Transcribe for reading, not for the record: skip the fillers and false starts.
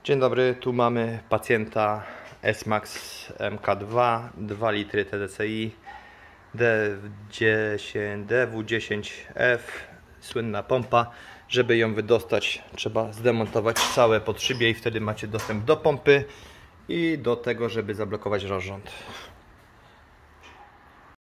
Dzień dobry, tu mamy pacjenta S-Max MK2, 2 litry TDCi, DW10F, słynna pompa. Żeby ją wydostać, trzeba zdemontować całe podszybie i wtedy macie dostęp do pompy i do tego, żeby zablokować rozrząd.